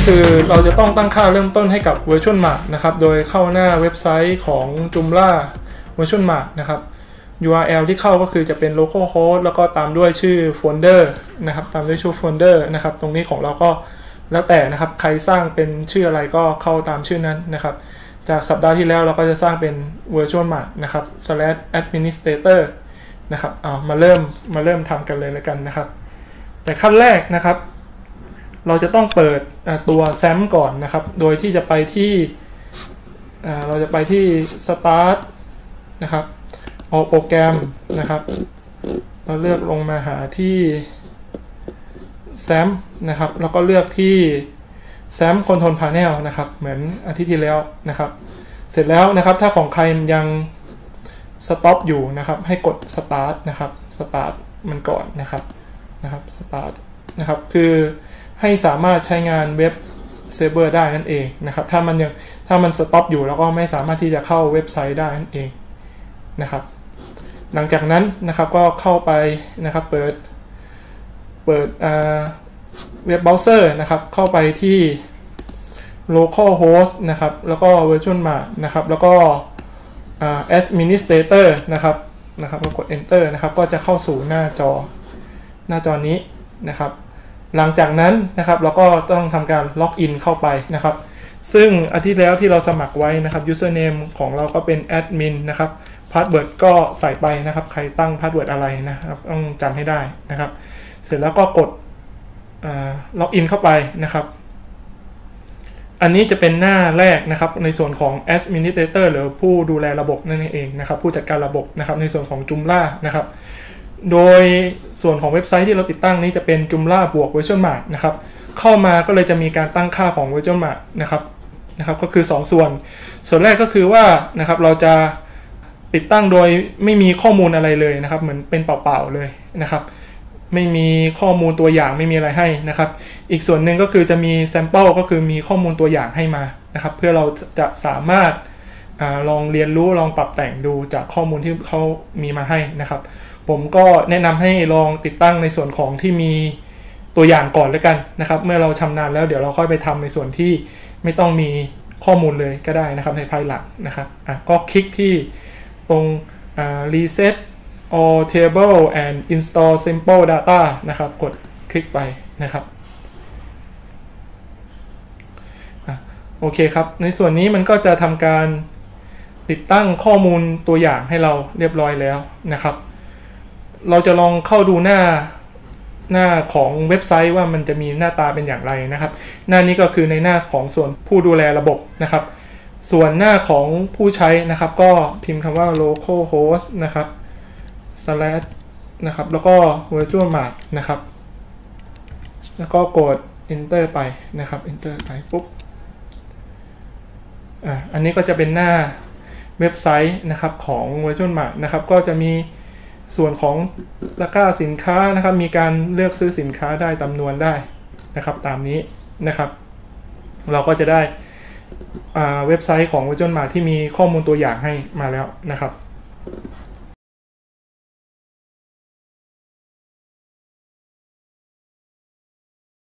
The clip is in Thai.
คือเราจะต้องตั้งค่าเริ่มต้นให้กับ Virtual Mart นะครับโดยเข้าหน้าเว็บไซต์ของ Joomla Virtual Mart นะครับ URL ที่เข้าก็คือจะเป็น localhost แล้วก็ตามด้วยชื่อโฟลเดอร์นะครับตามด้วยชื่อโฟลเดอร์นะครับตรงนี้ของเราก็แล้วแต่นะครับใครสร้างเป็นชื่ออะไรก็เข้าตามชื่อนั้นนะครับจากสัปดาห์ที่แล้วเราก็จะสร้างเป็น Virtual Mart นะครับ /administrator นะครับมาเริ่มทำกันเลยแล้วกันนะครับแต่ขั้นแรกนะครับเราจะต้องเปิดตัว SAM ก่อนนะครับโดยที่จะไปที่เราจะไปที่ Start นะครับเอาโปรแกรมนะครับเราเลือกลงมาหาที่ SAM นะครับแล้วก็เลือกที่ SAM Control Panel นะครับเหมือนอาทิตย์ที่แล้วนะครับเสร็จแล้วนะครับถ้าของใครยัง Stop อยู่นะครับให้กด Start นะครับ Start มันก่อนนะครับStart นะครับคือให้สามารถใช้งานเว็บเซิร์ฟเวอร์ได้นั่นเองนะครับถ้ามันสต็อปอยู่แล้วก็ไม่สามารถที่จะเข้าเว็บไซต์ได้นั่นเองนะครับหลังจากนั้นนะครับก็เข้าไปนะครับเปิดเว็บเบราว์เซอร์นะครับเข้าไปที่ localhost นะครับแล้วก็ virtual mart นะครับแล้วก็administrator นะครับก็กด enter นะครับก็จะเข้าสู่หน้าจอนี้นะครับหลังจากนั้นนะครับเราก็ต้องทำการล็อกอินเข้าไปนะครับซึ่งอาทิตย์แล้วที่เราสมัครไว้นะครับ username ของเราก็เป็น admin นะครับ password ก็ใส่ไปนะครับใครตั้ง password อะไรนะครับต้องจำให้ได้นะครับเสร็จแล้วก็กดล็อกอินเข้าไปนะครับอันนี้จะเป็นหน้าแรกนะครับในส่วนของ administrator หรือผู้ดูแลระบบนั่นเองนะครับผู้จัดการระบบนะครับในส่วนของ Joomla นะครับโดยส่วนของเว็บไซต์ที่เราติดตั้งนี้จะเป็น Joomla บวก Virtual Mart นะครับเข้ามาก็เลยจะมีการตั้งค่าของ Virtual Mart นะครับก็คือ2ส่วนแรกก็คือว่านะครับเราจะติดตั้งโดยไม่มีข้อมูลอะไรเลยนะครับเหมือนเป็นเปล่าๆเลยนะครับไม่มีข้อมูลตัวอย่างไม่มีอะไรให้นะครับอีกส่วนหนึ่งก็คือจะมี sample ก็คือมีข้อมูลตัวอย่างให้มานะครับเพื่อเราจะสามารถลองเรียนรู้ลองปรับแต่งดูจากข้อมูลที่เขามีมาให้นะครับผมก็แนะนำให้ลองติดตั้งในส่วนของที่มีตัวอย่างก่อนแล้วกันนะครับเมื่อเราชำนาญแล้วเดี๋ยวเราค่อยไปทำในส่วนที่ไม่ต้องมีข้อมูลเลยก็ได้นะครับในภายหลังนะครับก็คลิกที่ตรงreset all table and install sample data นะครับกดคลิกไปนะครับโอเคครับในส่วนนี้มันก็จะทำการติดตั้งข้อมูลตัวอย่างให้เราเรียบร้อยแล้วนะครับเราจะลองเข้าดูหน้าของเว็บไซต์ว่ามันจะมีหน้าตาเป็นอย่างไรนะครับหน้านี้ก็คือในหน้าของส่วนผู้ดูแลระบบนะครับส่วนหน้าของผู้ใช้นะครับก็พิมพ์คำว่า localhost นะครับ/ นะครับแล้วก็ virtual mart นะครับแล้วก็กด enter ไปนะครับ enter ไปปุ๊บอันนี้ก็จะเป็นหน้าเว็บไซต์นะครับของ virtual mart นะครับก็จะมีส่วนของตะกร้าสินค้านะครับมีการเลือกซื้อสินค้าได้จำนวนได้นะครับตามนี้นะครับเราก็จะได้เว็บไซต์ของ Virtual Mart ที่มีข้อมูลตัวอย่างให้มาแล้วนะครับ